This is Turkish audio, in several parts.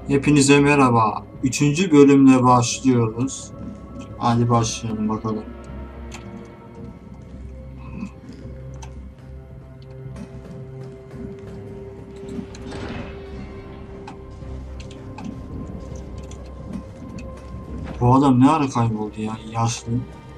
Hepinize merhaba. Üçüncü bölümle başlıyoruz. Hadi başlayalım bakalım. Bu adam ne ara kayboldu ya? Yaşlı.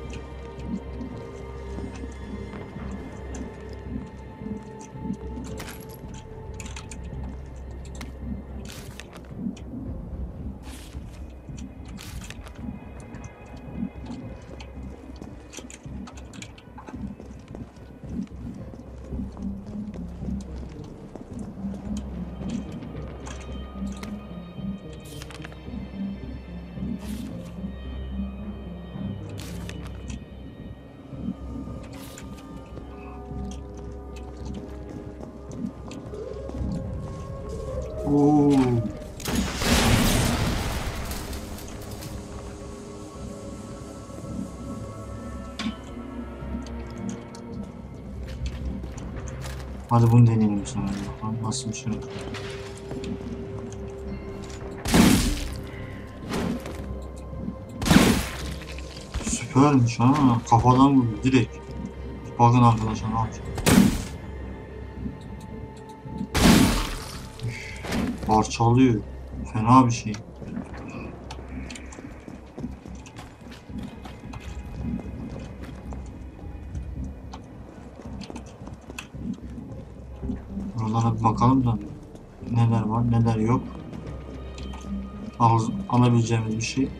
Oo. Hadi bunu deneyelim sonra. Bakalım nasıl bir şey. Süpermiş ha. Kafadan vuruyor direkt. Bakın arkadaşlar ne yapacak. Parçalıyor. Fena bir şey. Buralara bir bakalım da neler var neler yok. Alabileceğimiz bir şey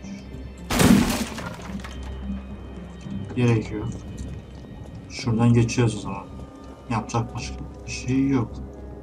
gerekiyor. Şuradan geçiyoruz o zaman. Yapacak başka bir şey yok.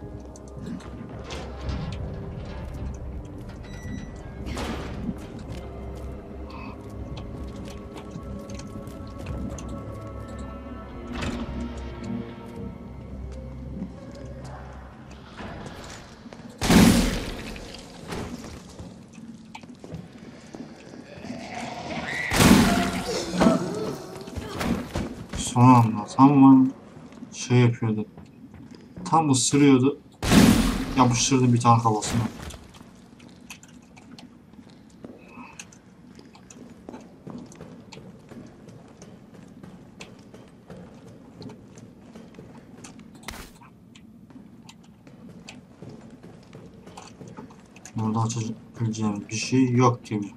Son anda tam şey yapıyordu. Tam ısırıyordu. Yapıştırdım bir tane kafasına. Burada açabileceğim bir şey yok gibi.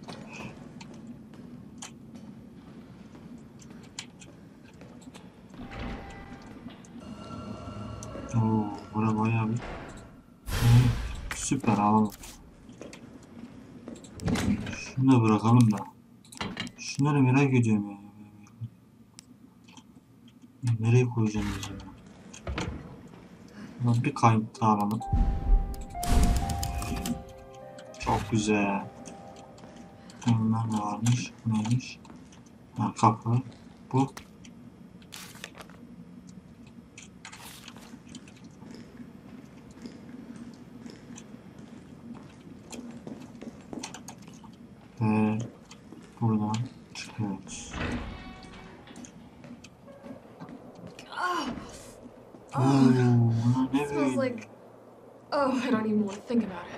Oo, bura bayağı bir. Süper alalım. Şunu da bırakalım da. Şunları merak ediyorum ya. Nereye koyacağım acaba? Buradan bir kayıt daha alalım. Çok güzel. Bunlar ne varmış? Bu neymiş? Ha, kapı. Bu. Ve buradan çıkıyoruz. Oo, ne Smells böyle? like. Oh, I don't even want to think about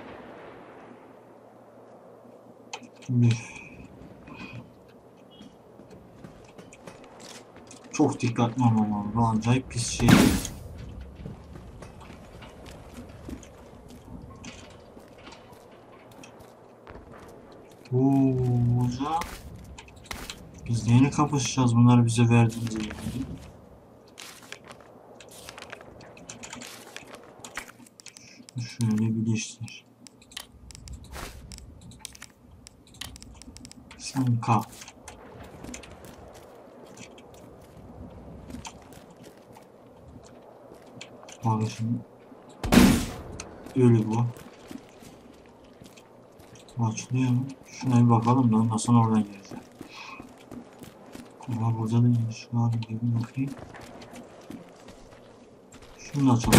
it. Üf. Çok dikkatli olmam lazım. Bu acayip pis şey. Oo, hocam. Biz neyle kapışacağız bunları bize verdiğiniz gibi. Şöyle bir değiştir. Sen kal. Bak şimdi. Ölü bu. Açılıyor mu? Şuna bir bakalım da ondan sonra oradan geleceğim. Ama burada da iniş var gibi bakayım. Şunu da açalım.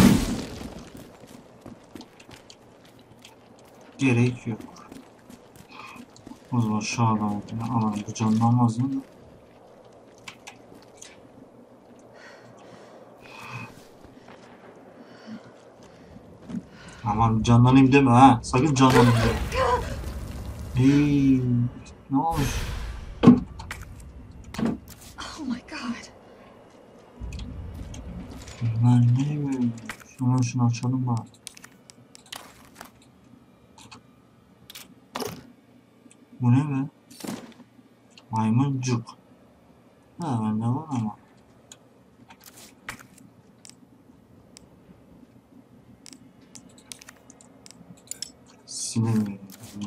Gerek yok. O zaman şu adamı alalım. Bu canlanmaz değil mi? Aman canlanayım deme ha. Sakın canlanayım deme. Hey, ne olmuş? Oh my god. Bunlar ne böyle? Şunu açalım bari. Bu ne be? Maymuncuk. Ha bende var ama. Silemiyorum.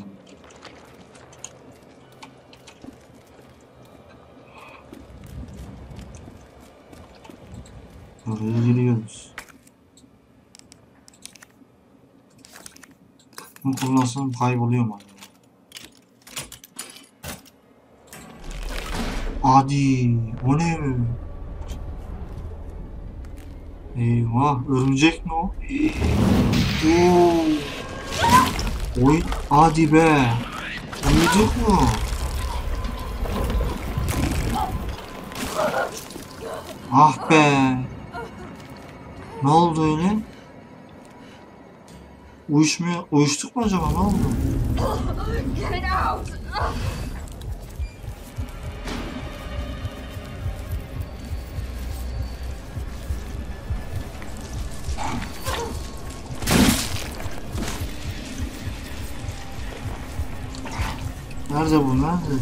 Buraya giriyoruz. Bunu kullansam kayboluyor mu acaba? Hadi, o ne? Eyvah, örümcek mi o? Oo. Oy, hadi be. Örümcek mi o? Ah be. Ne oldu öyle? Uyuştuk mu acaba? Ne oldu? Get it out! Nerede bu? Nerede?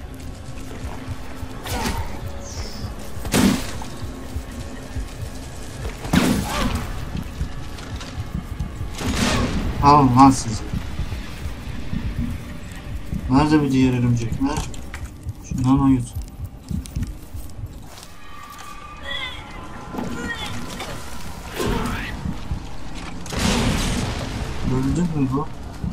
Alın lan sizi. Nerede bir diğer örümcekler? Şundan ayıt. Öldü mü bu?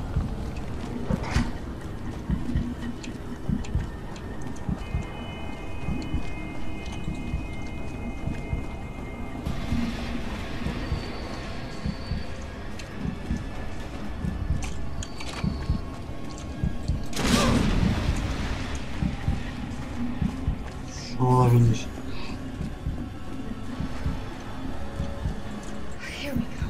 Şu olabilir. Here we go.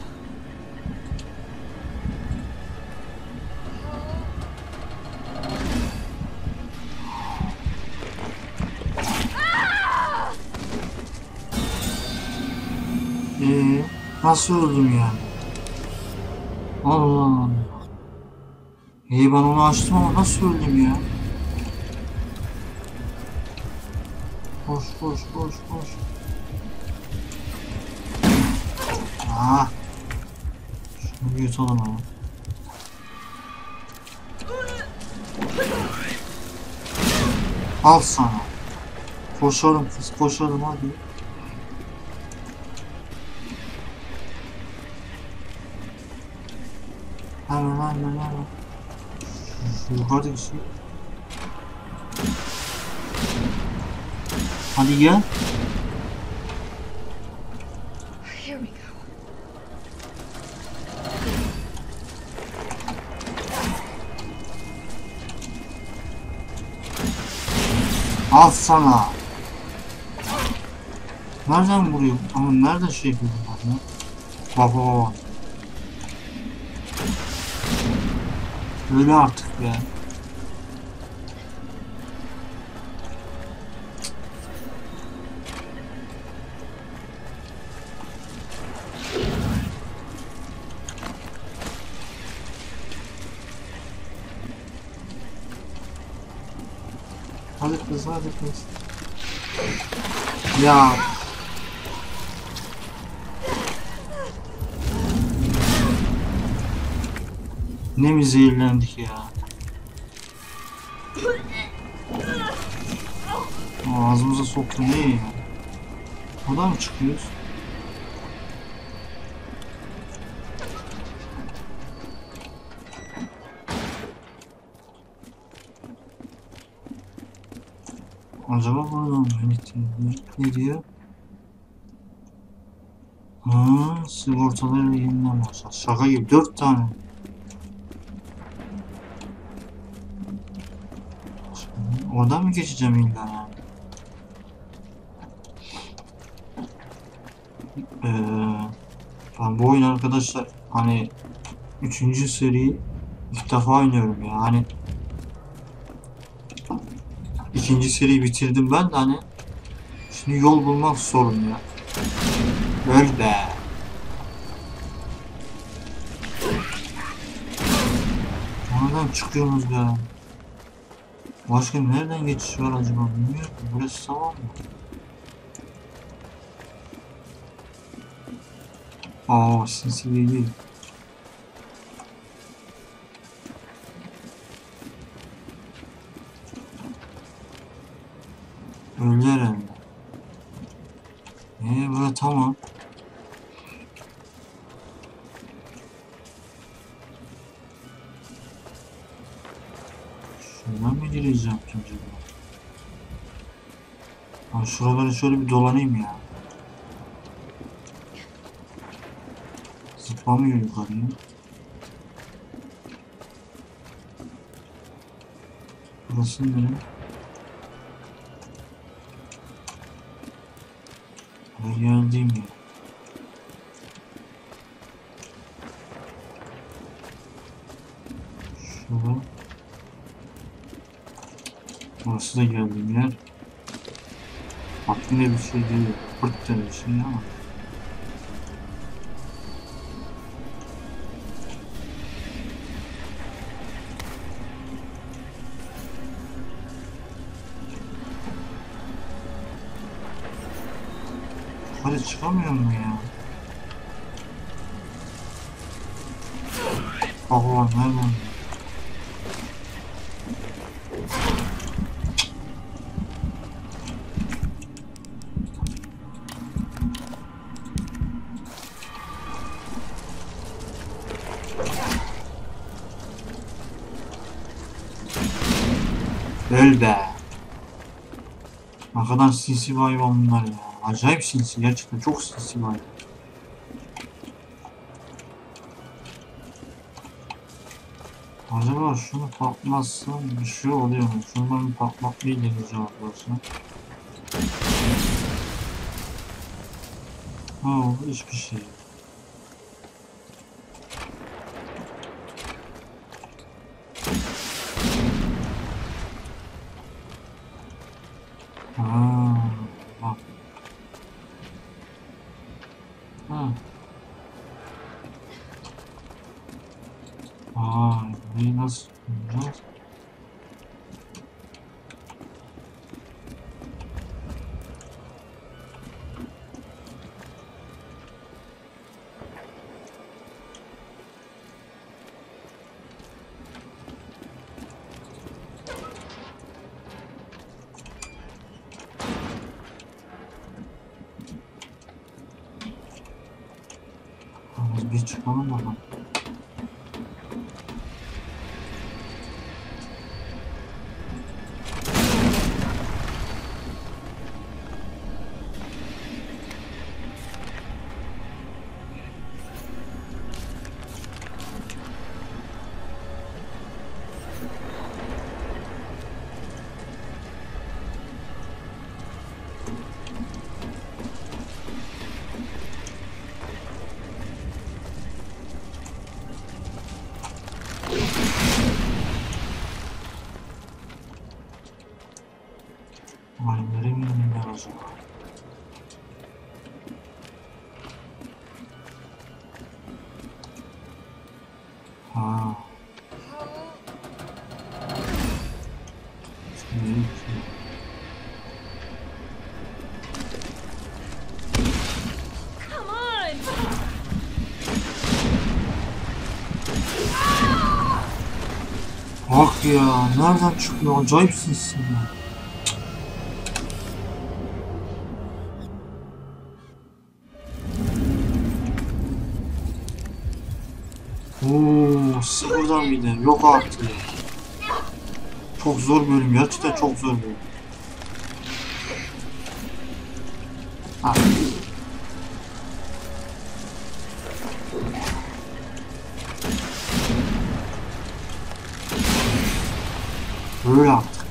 Nasıl öldüm yani? Allah Allah. Ben onu açtım ama nasıl öldüm ya? Koş koş koş koş. Ah. Şunu bir yutalım ama. Al sana. Koşalım kız koşalım hadi. Hemen. Şu yukarıdaki şey. Hadi gel. Here we go. Al sana. Nereden vuruyor? Ama nereden şey yapıyor bunlar ya? Baba. Öyle artık ya. Hadi kız hadi kız. Ya. Ne mi zehirlendik ya. Ağzımıza soktu ne ya. Oradan mı çıkıyoruz? Acaba buradan mı yönetiliyor? Ne diyor? Sigortaları yeniden başlar. Şaka gibi 4 tane. Şimdi oradan mı geçeceğim illa yani? Ben bu oyun arkadaşlar hani 3. seriyi ilk defa oynuyorum ya. Hani ikinci seriyi bitirdim ben de hani. Şimdi yol bulmak sorun ya. Öl be. Nereden çıkıyorsunuz be? Başka nereden geçiş var acaba bilmiyorum. Burası tamam mı? Aa sinsi değil. Öldü herhalde. Burası tamam. Şuradan mı gireceğim acaba? Ha, şuraları şöyle bir dolanayım ya. Zıplamıyor yukarıya. Burası nere? Buraya geldiğim yer. Şurada. Burası da geldiğim yer. Bak yine bir şey değil. Pırt bir şey ama. Hadi çıkamıyor mu ya? Baba nereden? Öl be. Ne kadar sinsi bir hayvan bunlar ya. Acayip sinsi. Gerçekten çok sinsi bir hayvan. Acaba şunu patlatmazsam bir şey oluyor mu? Şundan bir patlatmayı deneyeceğim arkadaşlar. Ha hiçbir şey. Ha, bak. Ha. Aa, burayı nasıl bulacağız? Biz bir çıkalım bakalım. Mayınları mı inler acaba? Ha. Şimdi Come on! bak ya nereden çıkıyor? Acayip sinsi ya. Oo, sıfırdan bir de. Yok artık. Çok zor bölüm. Gerçekten çok zor bölüm. Ha. Böyle artık.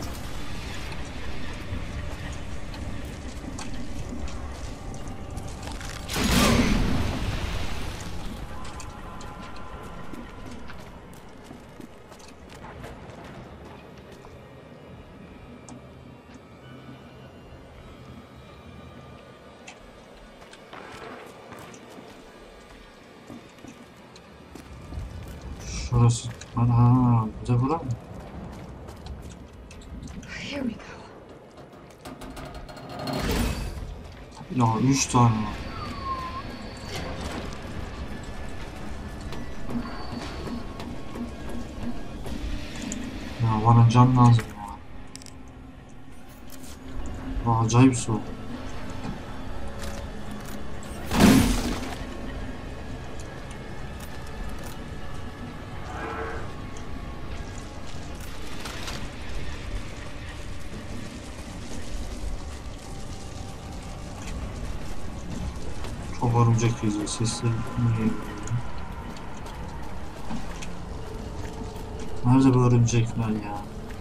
Şurası. Ana, bir de bura mı? Here we go. Ya 3 tane var. Ya bana can lazım ya. Bu acayip soğuk. Çok örümcek geziyor. Sesleri niye geliyor? Nerede bu örümcekler ya?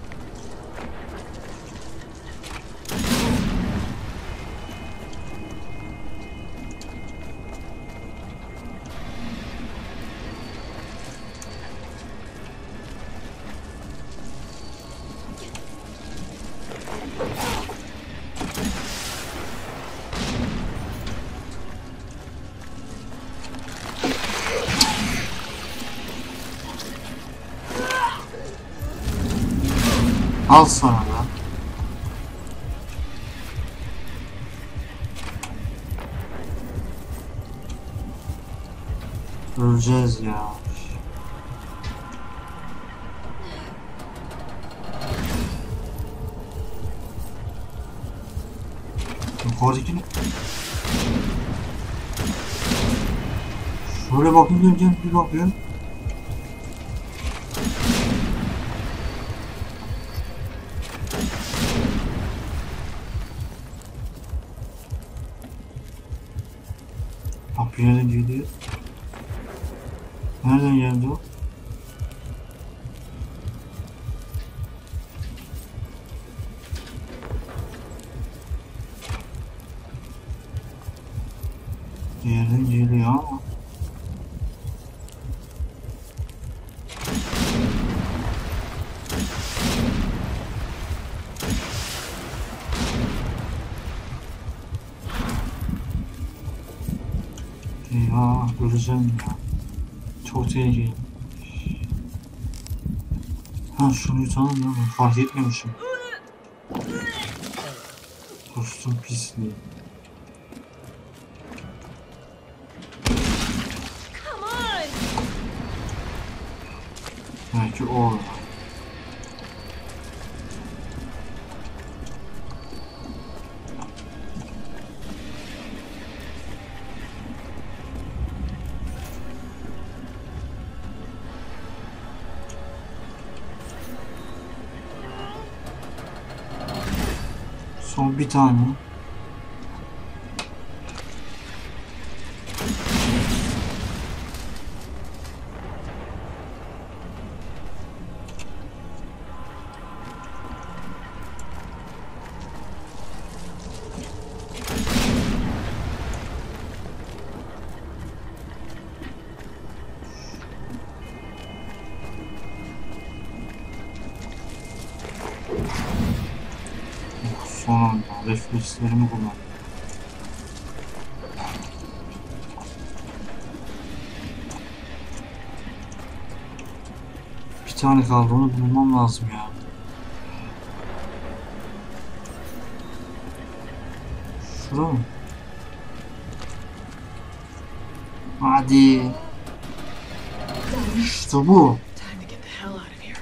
Al sana da. Öleceğiz ya. Yukarıdaki ne? Şöyle bakayım gel bir bakıyorum. Bak bir yerden geliyor. Nereden geldi o? Bir yerden geliyor ama. Eyvah öleceğim ya. Çok tehlikeli. Ha şunu yutalım ya ben fark etmemişim. Dostum pisliği. Come on! Belki o. Son bir tane. Son anda reflekslerimi kullandım. Bir tane kaldı onu bulmam lazım ya. Şurada mı? Hadi. İşte bu. Time to get the hell out of here.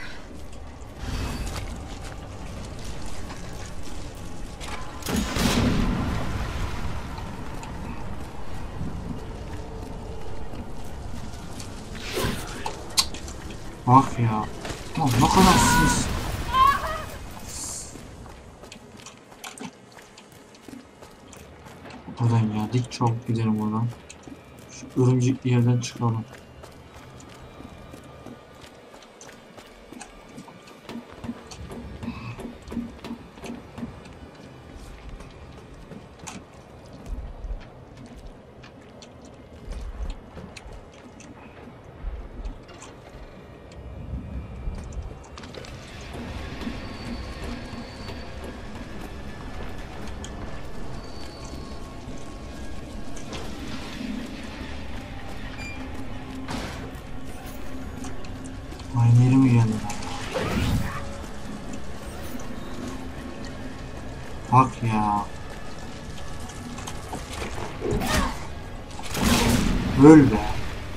Bak ya. Lan ne kadar siz. Buradan geldik. Çok gidelim oradan. Şu örümcekli yerden çıkalım. geldi. Bak ya. Öl be.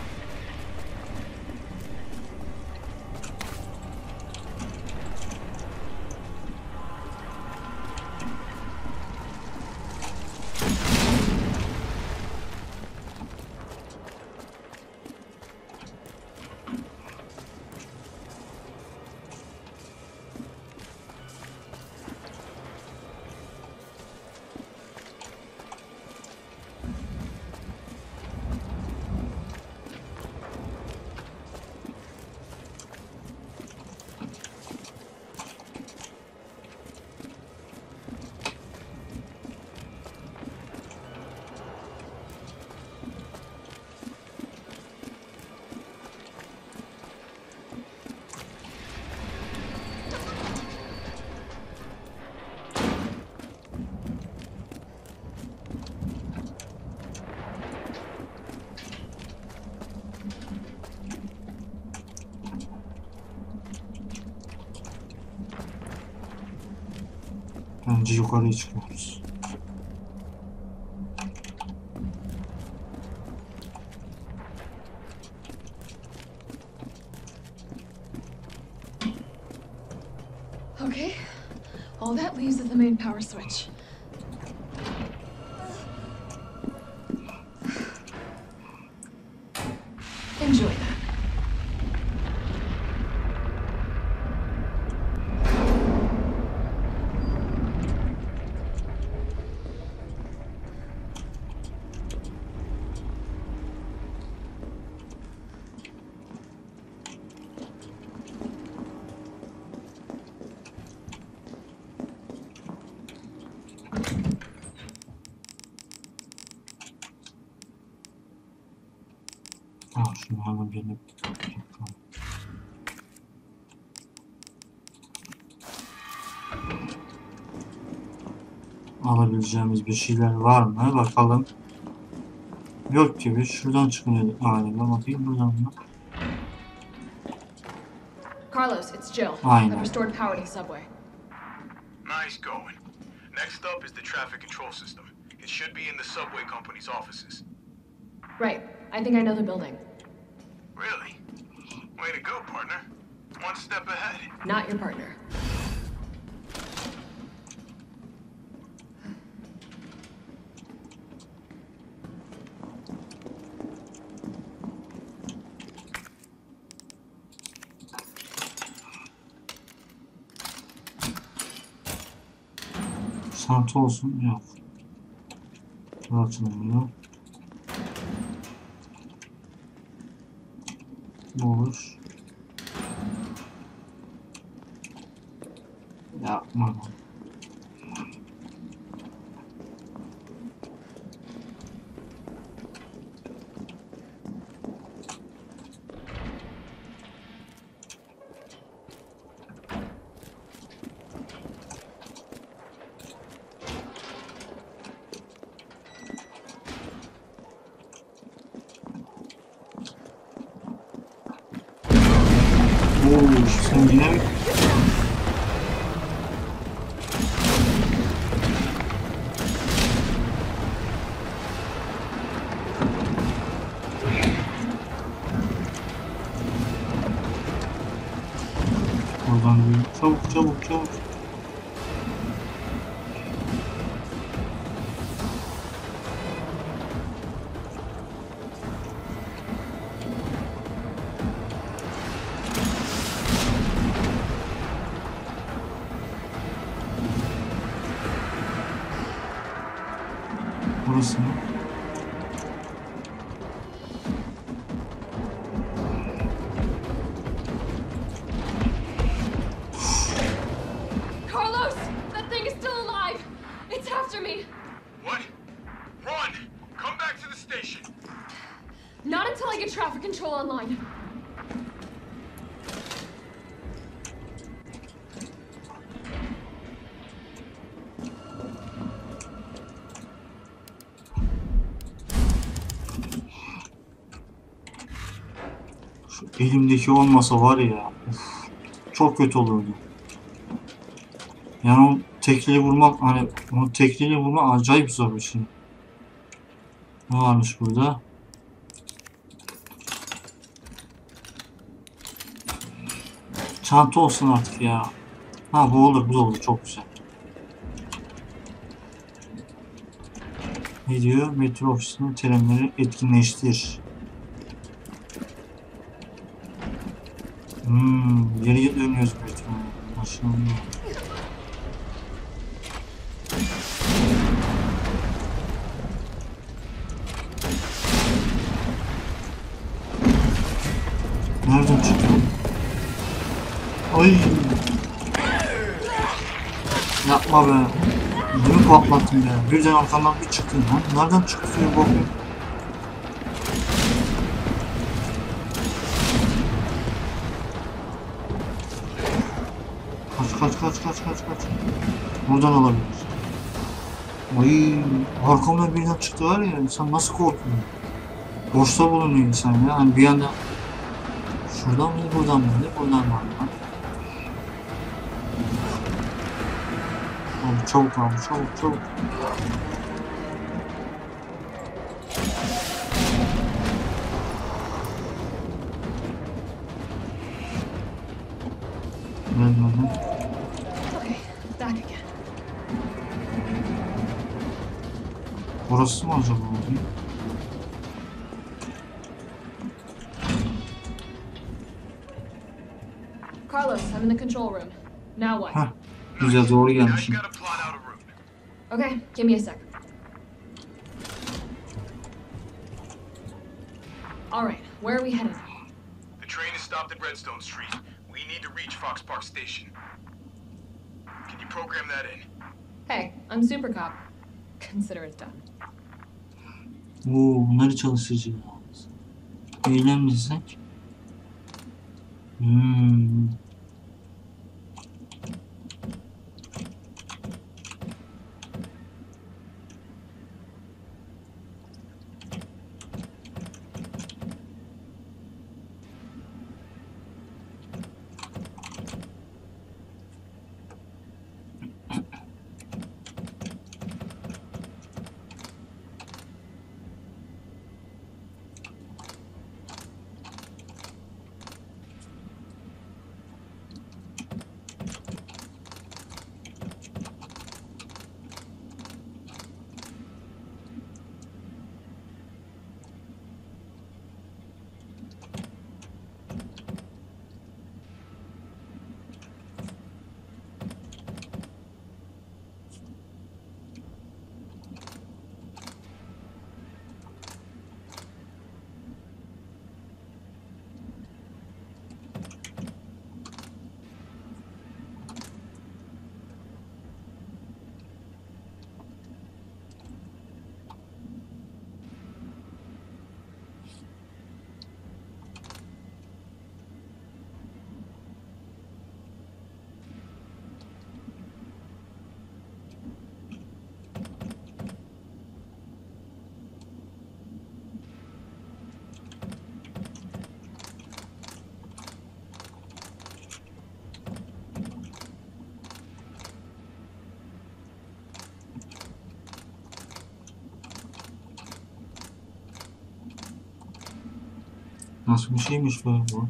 Bence yukarıya çıkıyoruz. Okay. All that leaves is the main power switch. Enjoy that. Şunu hemen birine bakalım. Alabileceğimiz bir şeyler var mı? Bakalım. Yok gibi. Şuradan çıkmıyor. Galiba bakayım buradan mı? Carlos, it's Jill. Aynen. I've restored power to the subway. Nice going. Next up is the traffic control system. It should be in the subway company's offices. Right. I think I know the building. Really? Way to go, partner. One step ahead. Not your partner. Santı olsun. Yok. Açılmıyor. Boş. Yapma. Sen yine mi? Oradan bir çabuk çabuk çabuk. Burası mı? Carlos! That thing is still alive! It's after me! What? Run! Come back to the station! Not until I get traffic control online. Şu elimdeki olmasa var ya. Uf. çok kötü olurdu. Yani o tekliği vurmak, hani onu tekliğiyle vurmak acayip zor bir şey. Ne varmış burada? Çanta olsun artık ya. Ha bu olur, bu da olur, çok güzel. Ne diyor? Metro ofisinin terimleri etkinleştir. Geriye dönüyoruz metro. Maşallah. Nereden çıktı? Ay! Yapma be. Ödümü patlattın ya. Birden arkamdan bir çıktın lan. Nereden çıktı ya bu? Kaç. Buradan alabiliriz. Ay! Arkamdan birden çıktı var ya. İnsan nasıl korkuyor? Boşta bulunuyor insan ya. Hani bir anda şuradan mı buradan mı? Buradan mı? Abi çabuk abi, çabuk. Gelmedi. Okay, back again. Burası mı acaba abi? Carlos, I'm in the control room. Now what? Heh, güzel, doğru Now you gelmişim. gotta plot out a route. Okay, give me a sec. All right, where are we headed? The train is stopped at Redstone Street. We need to reach Fox Park Station. Can you program that in? Hey, I'm Super Cop. Consider it done. Oo, bunları çalıştıracağız. Eylem desek. Nasıl bir şeymiş böyle bu?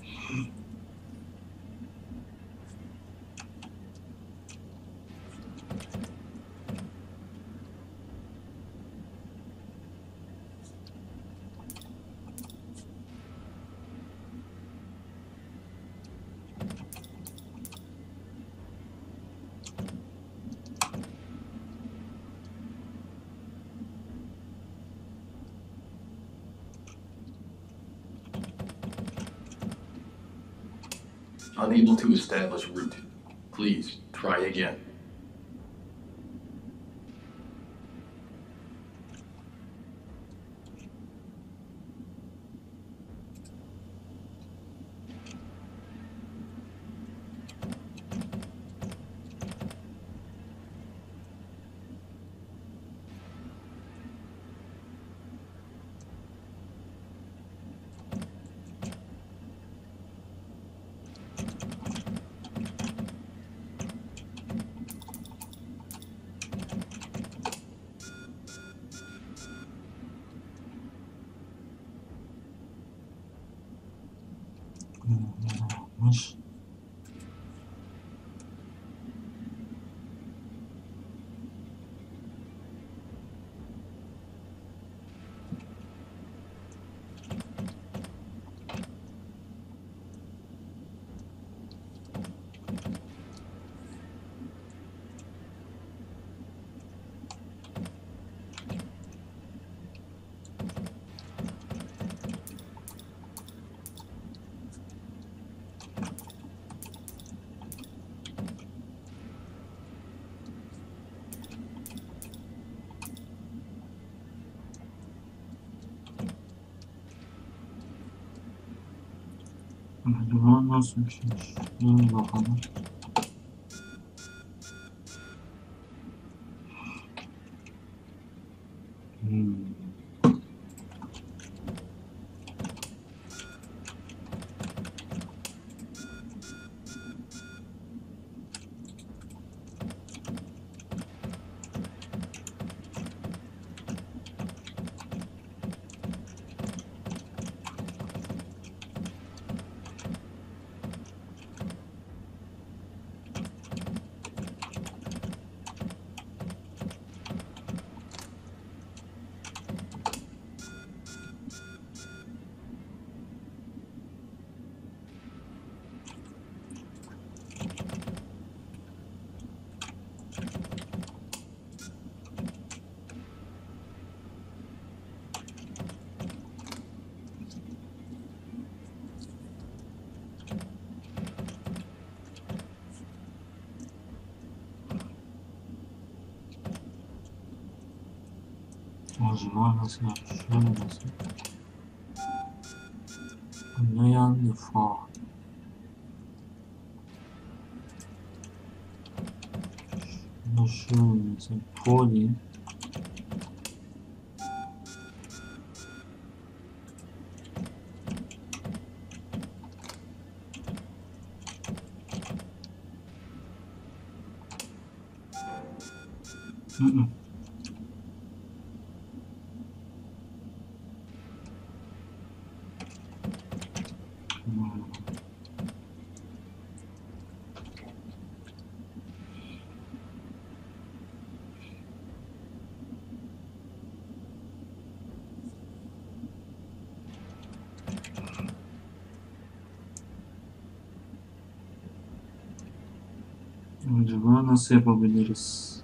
Unable to establish route. Please try again. Acaba nasıl bir şeymiş? Dur bakalım. Hmm. O zaman nasıl yapmış? Şöyle nasıl? Ne yandı fa? Bunu şöyle mesela poli. Hı hı. Hmm. Acaba nasıl yapabiliriz?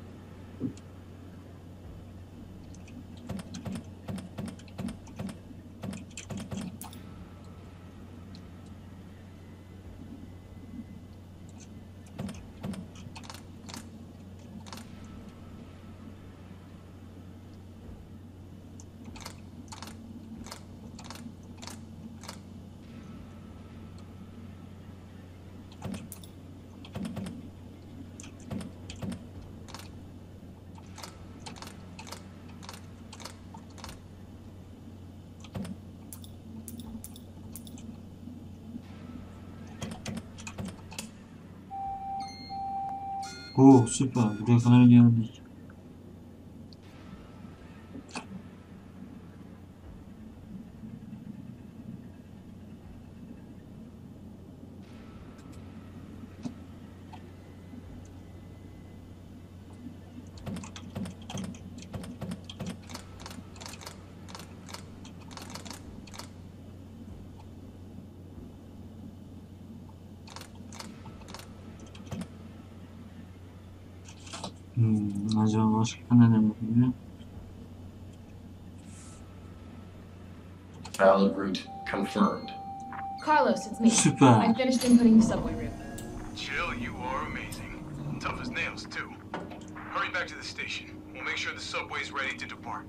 Oo süper. Buraya kadar geldik. Acaba başka ne demek? Valid route confirmed. Carlos, it's me. Süper. I finished inputting the subway route. Jill, you are amazing. Tough as nails, too. Hurry back to the station. We'll make sure the subway's ready to depart.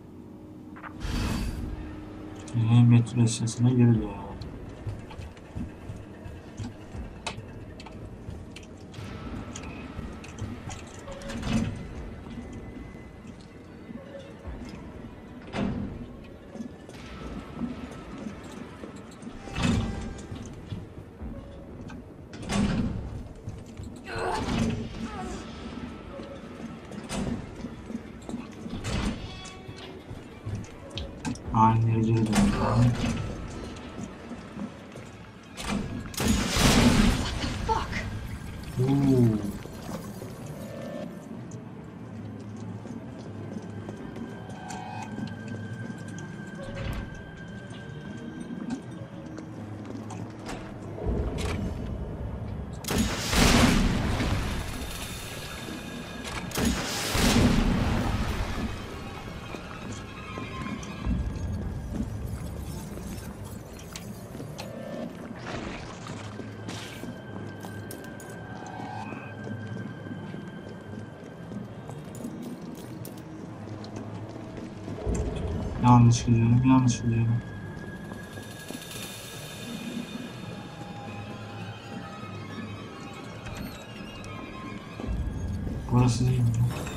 Metro istasyonuna giriliyor. Aynı yere geri dönüyor. Fuck! Oo. Yanlış gidiyorum, yanlış gidiyorum. Burası değil mi?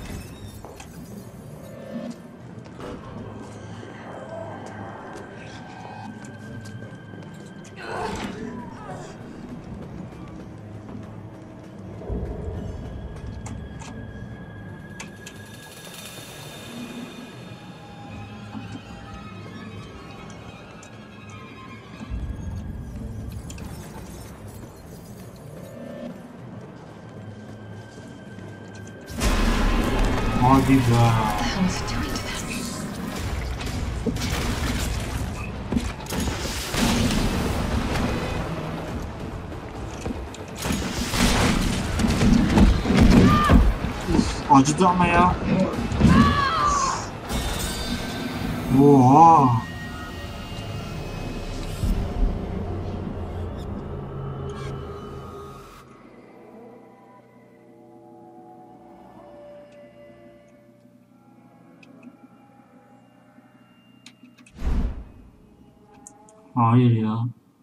Hadi be. What the hell is it doing to them? Uf, acıdı ama ya. Oha. Hayır ya.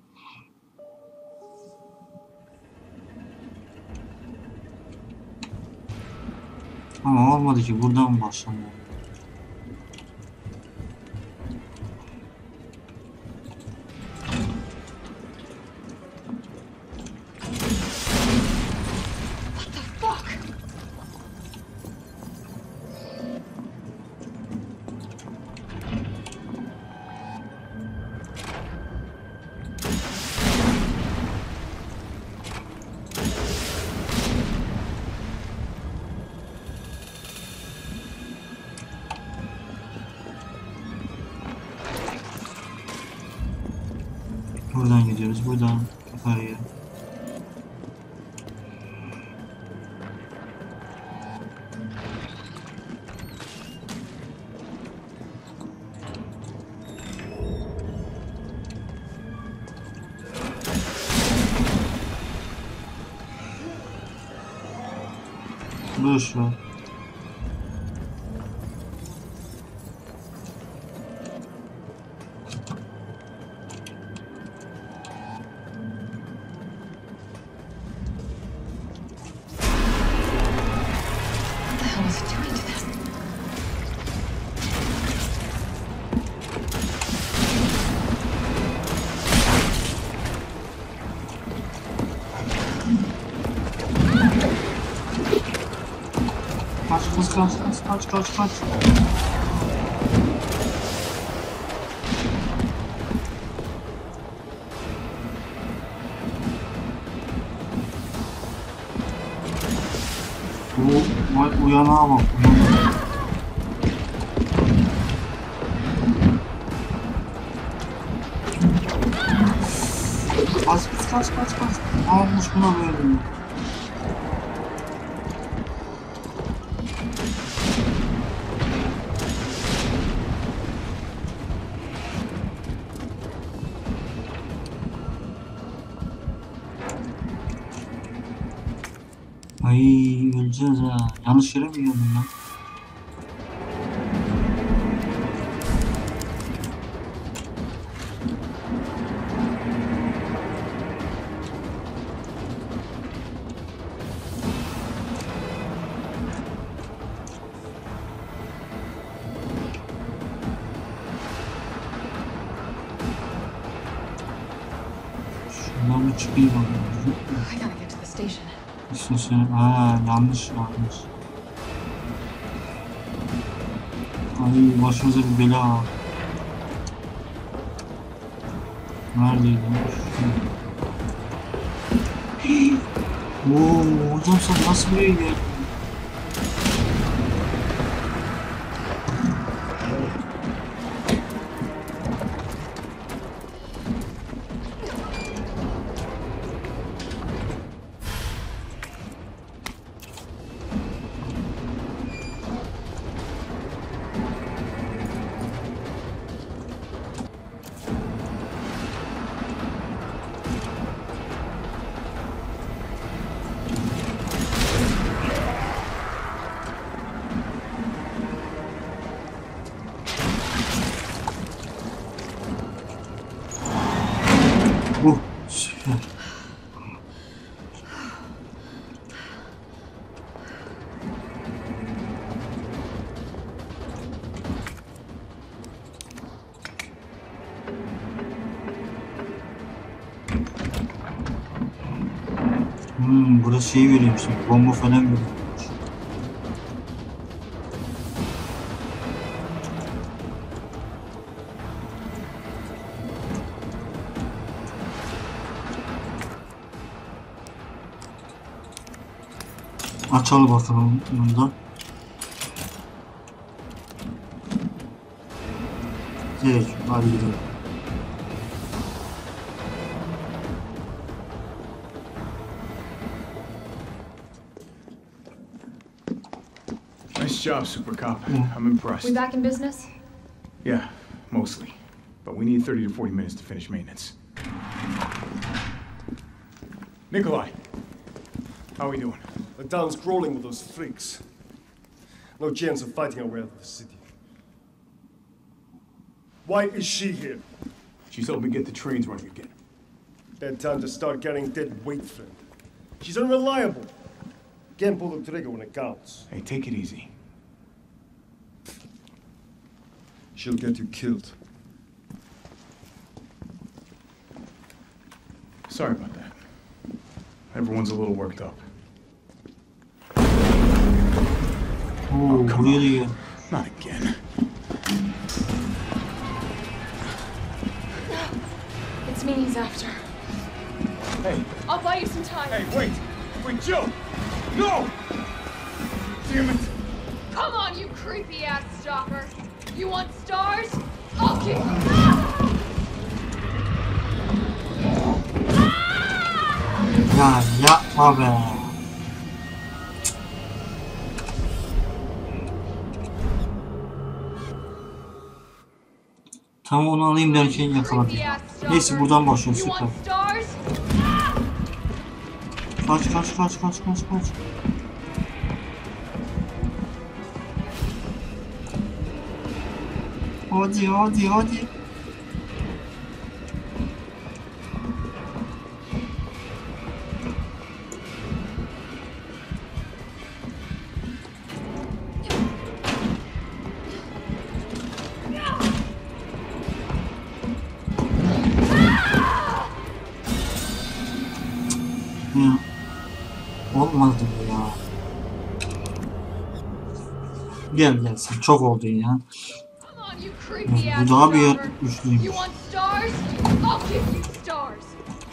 Ama olmadı ki, buradan başlamıyor. What the fuck? Buradan gidiyoruz. Buradan yukarıya. Dur şu. What the hell is it doing to them? Kaç kaç kaç kaç kaç kaç. Vay uyanağa bak. Uyanağa. Kaç. Almış buna böyle. Ay öleceğiz ha. Yanlış yere mi geldim lan? Şundan bir çıkayım bakalım. I gotta get to the station. İşte sen, ha yanlış. Ay başımıza bir bela. Neredeydi? Oo, hocam sen nasıl buraya geldin? Burada şey veriyormuş, bomba falan veriyormuş. Açalım bakalım bundan. Evet, hadi gidelim. Nice job, Super Cop. I'm impressed. We back in business? Yeah, mostly. But we need 30 to 40 minutes to finish maintenance. Nikolai, how are we doing? The town's crawling with those freaks. No chance of fighting our way out of the city. Why is she here? She's helping get the trains running again. Bad time to start carrying dead weight, friend. She's unreliable. Can't pull the trigger when it counts. Hey, take it easy. She'll get you killed. Sorry about that. Everyone's a little worked up. Oo, come buraya on. da gel. Not again. It's me he's after. Hey, I'll buy you some time. hey, wait! Wait, Joe! No! Damn it! Come on, you creepy ass stalker. You want stars? I'll give you. Ya yapma be. Tam onu alayım derken yakaladım. Creepy ass stalker. Neyse buradan başlıyor, You süper. want stars? Kaç. Hadi. Ya. Olmadı bu ya. Gel sen çok oldu ya. Come on, you creepy ass Bu daha bir stalker. yer güçlüymüş. You want stars? I'll give you stars.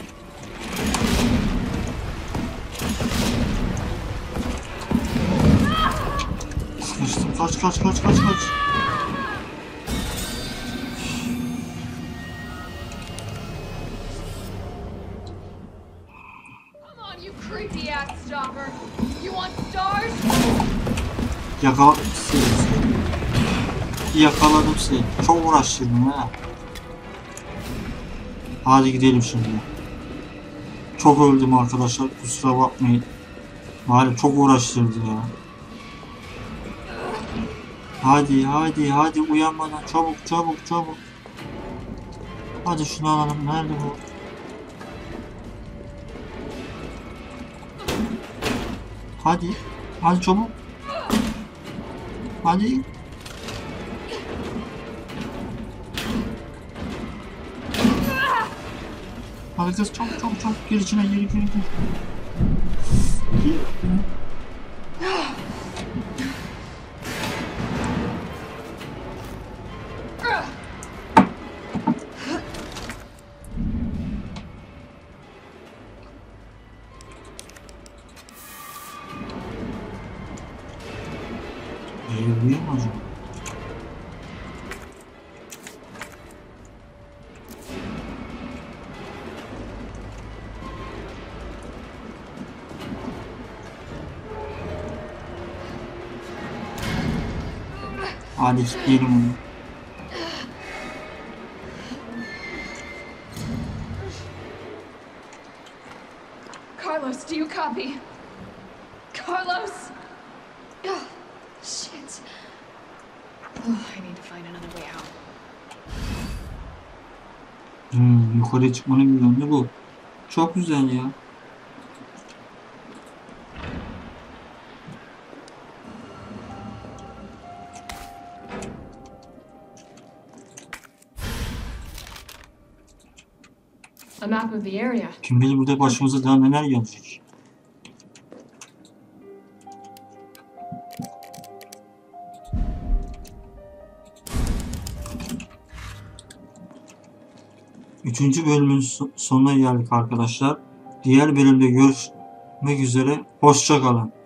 Sıkıştım. Kaç. Come on, you creepy ass stalker. You want stars? Yakaladım seni. Çok uğraştırdım ha. Hadi gidelim şimdi. Çok öldüm arkadaşlar. Kusura bakmayın. Malum çok uğraştırdı ya. Hadi uyanmadan çabuk. Hadi şunu alalım. Nerede bu? Hadi çabuk. Hadi. Hadi kız çok. Gir içine gir. Gelebiliyor mu acaba? Hadi kilitleyelim onu. Carlos, do you copy? Carlos? Oh, shit. Oh, I need to find another way out. Yukarıya çıkmanın bir yönü bu. Çok güzel ya. A map of the area. Kim bilir burada başımıza daha neler gelecek. 3. bölümün sonuna geldik arkadaşlar. Diğer bölümde görüşmek üzere. Hoşça kalın.